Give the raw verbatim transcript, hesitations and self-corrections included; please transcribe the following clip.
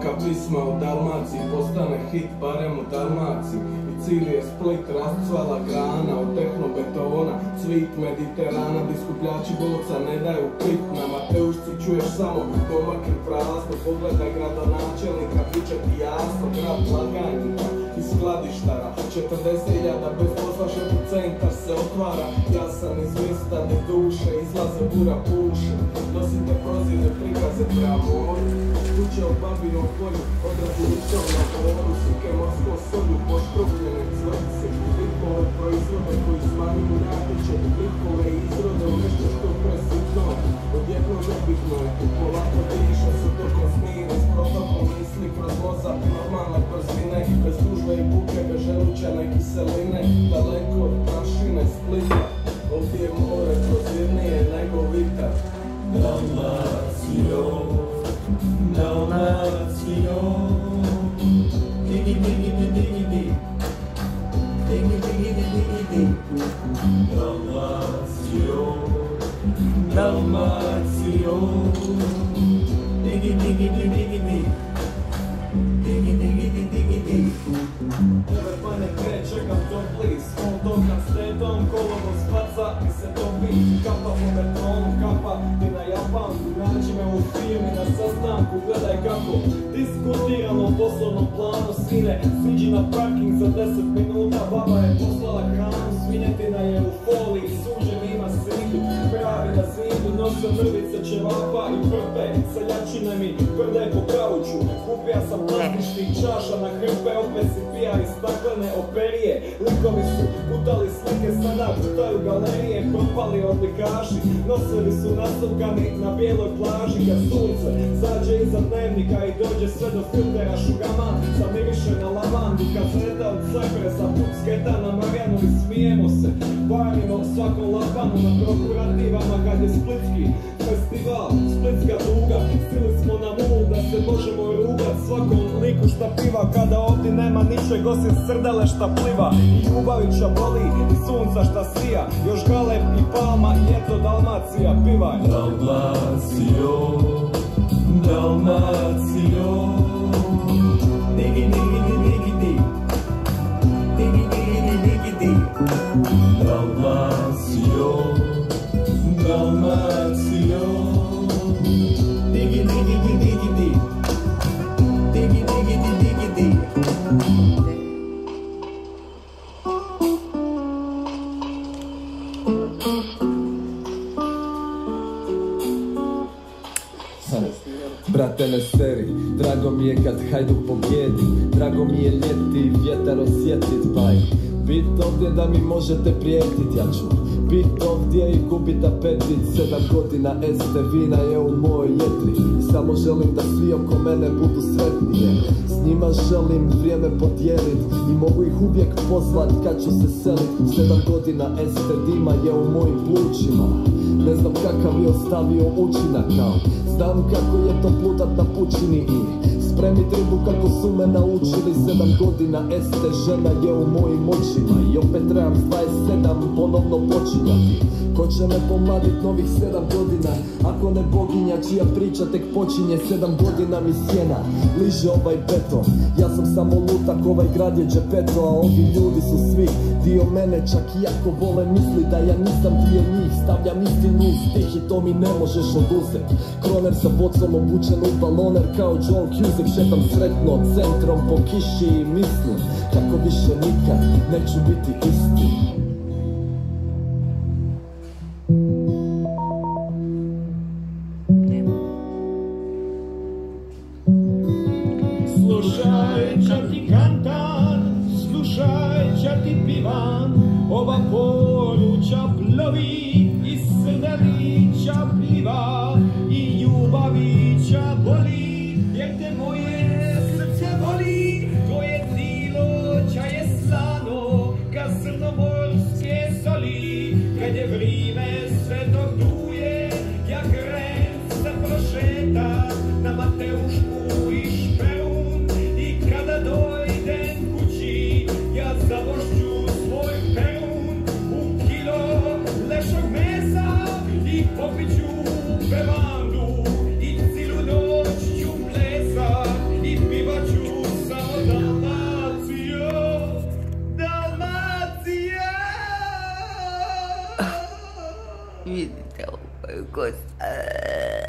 Svaka pisma u Dalmaciji postane hit barem u Dalmaciji. I cilj je Split rascvala grana od tehnobetona, cvit Mediterana, di skupljači boca ne daju pit. Na Mateušci čuješ samo pomak i prazno, pogledaj gradonačelnika, bit će ti jasno. Grad blagajnika i skladištara, četrdeset hiljada bez posla, šefu centar se otvara. Ja sam iz mjesta gdje duše izlaze, bura puše, nosite prozirne prikaze prema moru. Kuće u Babinom polju, odradu licom na boru, slike morskom solju, poškropljene cvrce. Likove proizvode koji smanjuju natječe, likove izrode u nešto što presitno. Odjedno nebitno je, polako diše se tokom smire, s protokom misli kroz mozak, normalne brzine, bez tužbe i buke, bez želučane kiseline, daleko od mašine Splita. Ovdje je more prozirnije nego vitar. Dalmacio, Dalmacio, digi digi digi digi, digi digi digi digi, Dalmacio, Dalmacio, digi digi digi digi, digi digi digi digi. Never find a bed, check out don't please. Small dog na stetom, kolovo spaca i se topi. Kapa po betonu, kapa ti na Japanku. Nađi me u firmi na sastanku, gledaj kako diskutirano u poslovnom planu. Sine, siđi na parking za deset minuta. Baba je poslala hranu, svinjetina je u foliji. Suđen ima svidu, pravi na zidu. Nose mrvice ćevapa i prpe. Seljačine mi prdaj po kauču. Kupija sam plastičnih čaša na hrpe. Opet si pijali staklene operije. Likovi su putali slike, sada putaju galerije. Propali odlikaši, nosevi su nasukani na bijeloj plaži. Kad sunce zađe iza dnevnika i dođe sve do filtera šugama, zamiriše na lavandu. Kad zreta od Zagreza, put sketa na Marjanu i smijemo se. Varimo svakom lapanu na prokurativama kad je splitski festival, splitska duga. Stili smo na mul da se možemo rugat svakom liku šta piva. Kada ovdje nema ničeg osim srdele šta pliva. I Ljubavića boli i sunca šta sija. Još Galeb i Palma i eto Dalmacija pivaj. Dalmacio, Dalmacio, digi digi digi digi, digi digi digi digi, Dalmacio, Dalmacio, digi digi digi digi, digi digi digi digi. Brate ne seri, drago mi je kad Hajduk pobjedi. Drago mi je ljeti, vjetar osjetit baj. Bit ovdje da mi možete prijetit, ja ću bit ovdje i gubit apetit. Sedam godina este vina je u mojoj jetri. Samo želim da svi oko mene budu sretnije. S njima želim vrijeme podijelit i mogu ih uvijek pozvat kad ću se selit. Sedam godina este dima je u mojim plućima. Ne znam kakav je ostavio učinak, no. Znam kako je to plutat na pučini i spremit ribu kako su me naučili. Sedam godina este, žena je u mojim očima i opet trebam s dvadeset sedam ponovno počinjati. Ko će me pomladit novih sedam godina, ako ne boginja čija priča tek počinje. Sedam godina mi sjena liže ovaj beton. Ja sam samo lutak, ovaj grad je džepeto, a ovi ljudi su svi dio mene. Čak i ako vole misli da ja nisam dio njih, stavljam istinu u stih i to mi ne možeš oduzet. Kroner sa bocom obučen u baloner kao Joel Cusack. Šetam sretno centrom po kiši i mislim kako više nikad neću biti isti. Slušaj ča ti kantam, slušaj ča ti pivam. Ova poruča plovi i srdelića pliva i ljubavića boli. Jer te moje srce voli, tvoje tilo ča je slano ka crnomorske soli. Kad je vrime sve dogduje, ja grem se prošeta na Mateušku i Šperun. I kada dojdem kući, ja zavošću svoj perun u kilo lešog mesa i popiću bevandu. I cilu noć ću plesat i ukus.